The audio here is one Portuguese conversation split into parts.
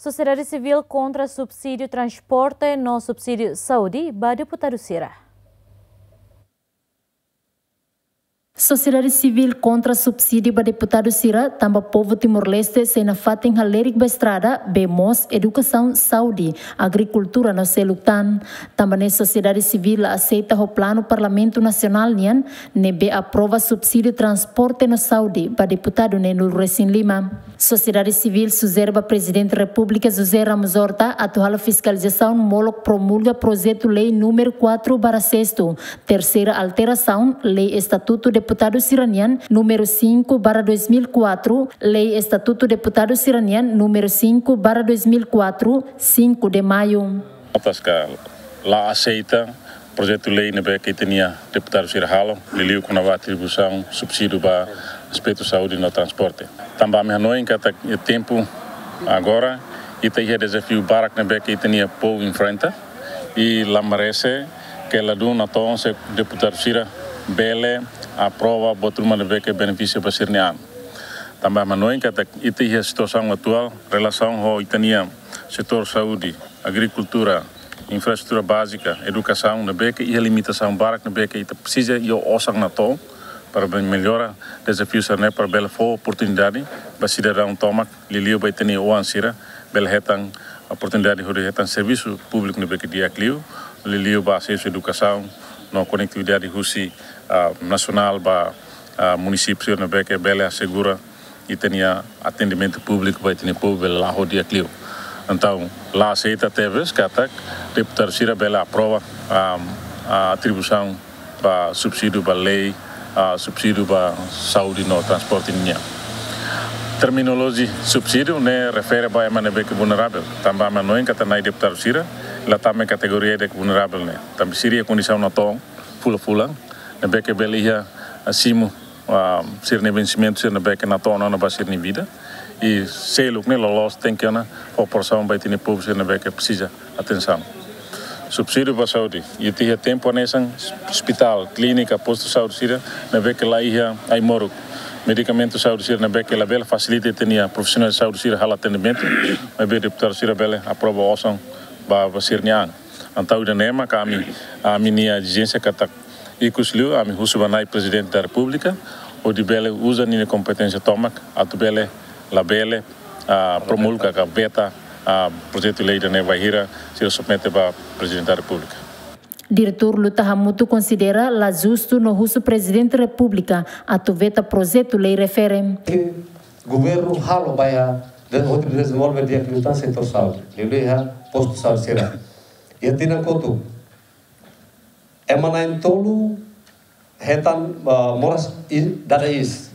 Sociedade Civil contra subsídio transporte no subsídio saúde, deputado Sira. Sociedade Civil contra subsídio para deputado Sira, também povo Timor-Leste, sem na fatem halerik ba estrada, bemos educação, saúde, agricultura no selutan. Também a sociedade civil aceita o plano Parlamento Nacional nian, nebe aprova subsídio transporte no saúde para deputado Nenul Resin Lima. Sociedade Civil sugere Presidente da República José Ramos Horta atual fiscalização molok promulga projeto lei número 4/6, terceira alteração, lei Estatuto Deputado Siranian número 5/2004, lei Estatuto Deputado Siranian número 5/2004, 5 de maio. Atas que lá aceita projeto lei que tinha deputado Sirahalo, liliu com a atribuição subsídio para aspecto saúde no transporte. Também a nós que é tempo agora e tem desafio barak que tinha povo em frente e lá merece que ela do na tom se deputado Sira bele aprova botar uma que benefício para Sirnian. Também a nós que tem a situação atual relação ao tinha setor saúde, agricultura, infraestrutura básica, educação, e a limitação barak que precisa e o osang na tom para melhorar desafios para bela oportunidade para cidadão tomar liliu vai ter o ansira bela retang oportunidade de retan serviço público no que dia clio liliu ba acesso educação no conectividade rusi nacional ba município no que bela segura e tenha atendimento público vai ter povo bela lá dia clio. Então lá aceita teve que até deputado Sira bela aprova a atribuição para subsídio para lei subsídio para saúde no transporte ninha. Terminologia subsídio ne refere para a que vulnerável. Também a nós que está deputado Sira, lá também categoria de vulnerável ne. Também seria condição na tom fula ne que belia acima ser ne vencimento ser ne que na tom não vai ser ne vida e selo ne lolos tem que na proporção vai ter povo ser ne que precisa atenção. Subsídio para a saúde. E tinha tempo nesse hospital, clínica, posto de saúde, na vez que lá ia moro. Medicamento de saúde, na vez que ela bela facilita tinha profissionais de saúde, hal atendimento, na vez deputado Sira bela aprova a oção para ser niang. Então, o nema kami a minha exigência que está icusliu, a minha banai presidente da República, o de bela usa minha competência tomac, a tu bela la bela promulga a beta projeto de lei da Nevaihira se submete para o Presidente da República. Diretor Luta Hamutu considera la justo no uso Presidente da República a veta projeto lei refere. O governo halo vai desenvolver dia que luta setor saúde, ele posto saúde será. E a tina kotu emanain tolu hetan moras dada is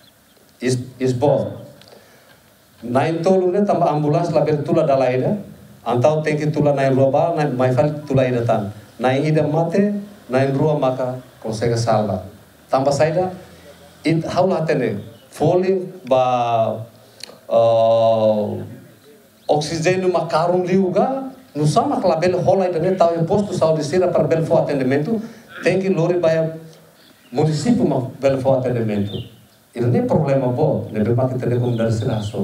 bom. Nain tolu ne tambah ambulans la bertula dalaida antau tengki tula nain roba nain maifal tula ida tan nain ida mate nain rua maka consegue salva tambah saida it haula tene falling ba oxigênio macarum liuga no sama klabel hola ida ne tau posto saúde sira para bel fo atendimento tem que lori ba município ma bel fo atendimento isso nem problema bom lebe ma kita rekomendasi sira so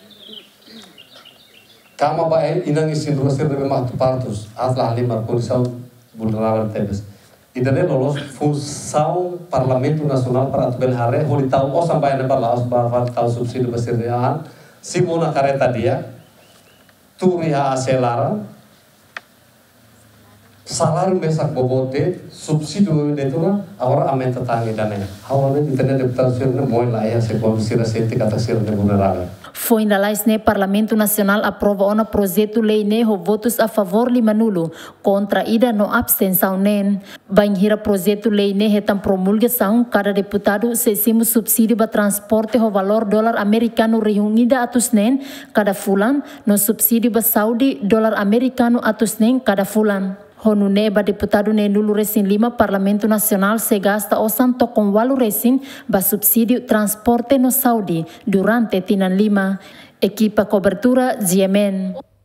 kama baik inang isin ruasir de matu partos atlah lima condição vulnerável tebes e dane lolos função Parlamento Nacional para atbel hare holitau o sampai ne balas barfat tau subsídio basirnian simona careta dia turia acelara salário mesak bobote subsídio de tuna agora aumenta tangi dane hawale internet deputado sirne moi lá é se consira sente kata sirne vulnerável. Foi ainda lá o Parlamento Nacional aprova um projeto lei ne ho votos a favor lima nulo contra ida no abstenção nen. Banhira projeto lei ne hetam promulgação cada deputado sesimo subsídio para transporte ho valor dólar americano reunida atus nen cada fulan no subsídio para saúde dólar americano atus nen cada fulan. Honu neba deputado Nenul Resin Lima Parlamento Nacional se gasta o santo com walu resin ba subsídio transporte no saúde durante tinan lima. Equipa cobertura GMN.